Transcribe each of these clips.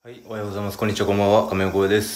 はい、おはようございます。こんにちは、こんばんは。亀岡です。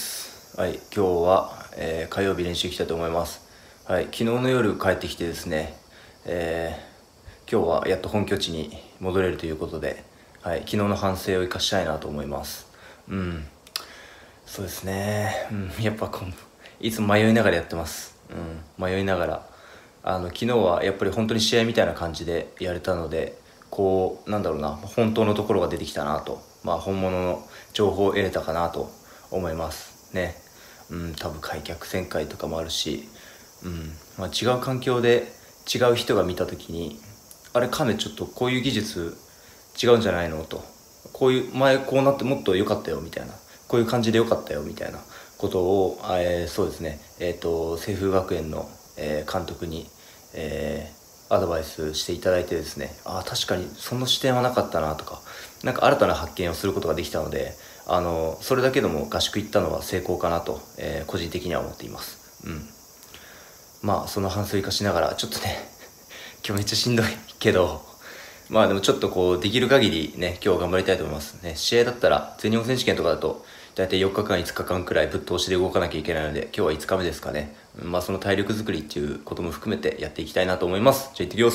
はい、今日は、火曜日練習行きたいと思います。はい、昨日の夜帰ってきてですね、今日はやっと本拠地に戻れるということで、はい、昨日の反省を生かしたいなと思います。そうですね。やっぱいつも迷いながらやってます。迷いながら。昨日はやっぱり本当に試合みたいな感じでやれたので、なんだろうな、本当のところが出てきたなと、本物の情報を得れたかなと思いますね。多分開脚旋回とかもあるし、違う環境で違う人が見た時に、あれ、亀ちょっとこういう技術違うんじゃないのと、こういう前こうなってもっと良かったよみたいな、こういう感じで良かったよみたいなことを、そうですね、清風学園の、監督に、アドバイスしていただいてですね、確かにその視点はなかったなとか、なんか新たな発見をすることができたので、それだけでも合宿行ったのは成功かなと、個人的には思っています。その反省を生かしながらちょっとね今日めっちゃしんどいけど、でもちょっとできる限りね、今日頑張りたいと思いますね。試合だったら全日本選手権とかだと大体4日間5日間くらいぶっ通しで動かなきゃいけないので、今日は5日目ですかね。その体力作りっていうことも含めてやっていきたいなと思います。じゃあ行ってきます。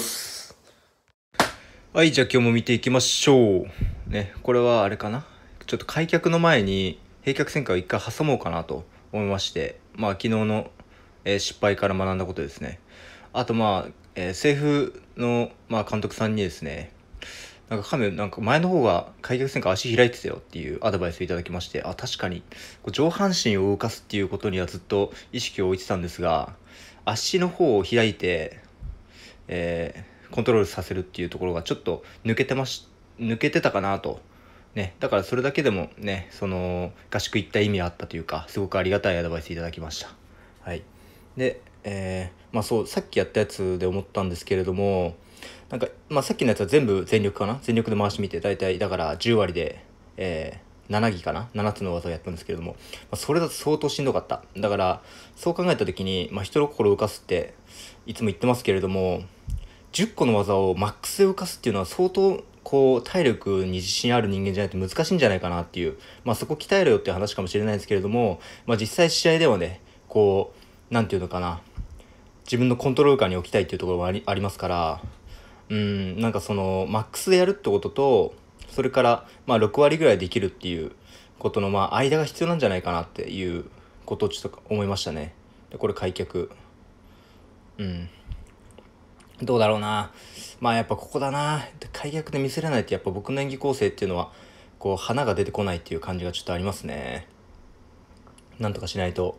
はい、じゃあ今日も見ていきましょうね。これはあれかな、ちょっと開脚の前に閉脚旋回を一回挟もうかなと思いまして、昨日の、失敗から学んだことですね。あと清風の、監督さんにですね、なんか前の方が開脚旋回足開いてたよっていうアドバイスをいただきまして、確かに上半身を動かすっていうことにはずっと意識を置いてたんですが、足の方を開いて、コントロールさせるっていうところがちょっと抜けてたかなと。ね、だからそれだけでもね、その合宿行った意味あったというか、すごくありがたいアドバイスいただきました。はい。で、そう、さっきやったやつで思ったんですけれども、なんか、さっきのやつは全部全力かな、全力で回してみて、だいたいだから10割で、7技かな、7つの技をやったんですけれども、それだと相当しんどかった。だから、そう考えた時に、人の心を動かすって、いつも言ってますけれども、10個の技をマックスで動かすっていうのは相当、体力に自信ある人間じゃないと難しいんじゃないかなっていう、そこ鍛えろよっていう話かもしれないんですけれども、実際試合ではね、なんていうのかな、自分のコントロール下に置きたいっていうところもありますから、なんかそのマックスでやるってことと、それから6割ぐらいできるっていうことの間が必要なんじゃないかなっていうことをちょっと思いましたね。でこれ開脚、どうだろうな。やっぱここだな。開脚で見せれないってやっぱ僕の演技構成っていうのは花が出てこないっていう感じがちょっとありますね。なんとかしないと。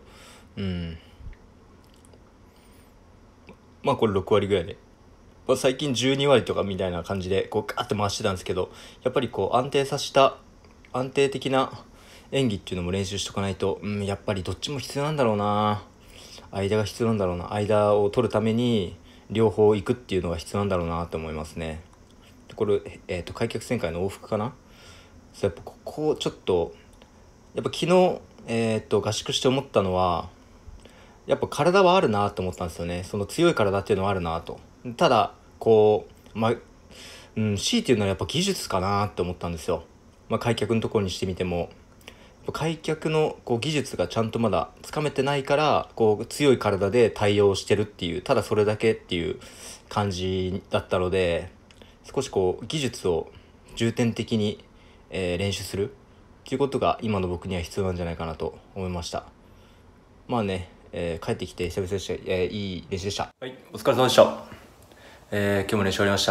これ6割ぐらいで、最近12割とかみたいな感じでガーって回してたんですけど、やっぱり安定的な演技っていうのも練習しとかないと、やっぱりどっちも必要なんだろうな。間が必要なんだろうな。間を取るために両方行くっていうのが必要なんだろうなと思いますね。でこれ、開脚旋回の往復かな。やっぱここちょっとやっぱ昨日、合宿して思ったのは、やっぱ体はあるなと思ったんですよね。その強い体っていうのはあるなと。ただ強いて言うのはやっぱ技術かなって思ったんですよ。開脚のところにしてみても、開脚の技術がちゃんとまだつかめてないから、強い体で対応してるっていう、ただそれだけっていう感じだったので、少し技術を重点的に、練習するっていうことが今の僕には必要なんじゃないかなと思いました。帰ってきて久々でした。いい練習でした。はい、お疲れ様でした。今日も練習終わりました。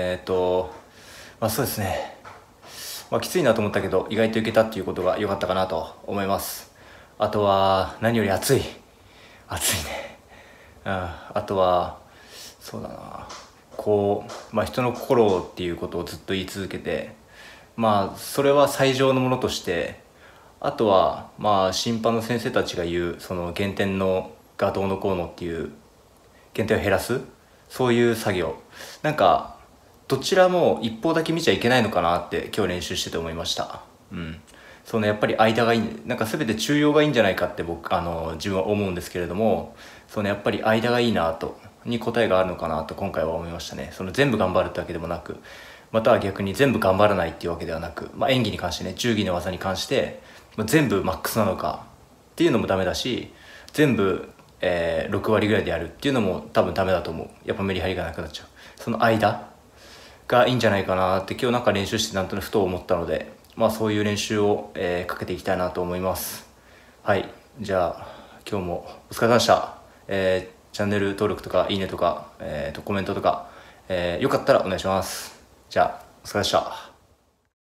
そうですね。きついなと思ったけど、意外といけたっていうことが良かったかなと思います。あとは、何より暑い。暑いね。あとは、そうだな。人の心っていうことをずっと言い続けて、それは最上のものとして、あとは審判の先生たちが言うその減点のがどうのこうのっていう減点を減らす、そういう作業、なんかどちらも一方だけ見ちゃいけないのかなって今日練習してて思いました。そのやっぱり間がいい、なんか全て中庸がいいんじゃないかって自分は思うんですけれども、そのやっぱり間がいいなとに答えがあるのかなと今回は思いましたね。その全部頑張るってわけでもなく、 または逆に全部頑張らないっていうわけではなく、演技に関してね、重技の技に関して、全部マックスなのかっていうのもダメだし、全部、6割ぐらいでやるっていうのも多分ダメだと思う。やっぱメリハリがなくなっちゃう。その間がいいんじゃないかなって今日なんか練習してなんとなくふと思ったので、そういう練習を、かけていきたいなと思います。はい、じゃあ今日もお疲れ様でした。チャンネル登録とかいいねとか、コメントとか、よかったらお願いします。じゃあお疲れ様でした。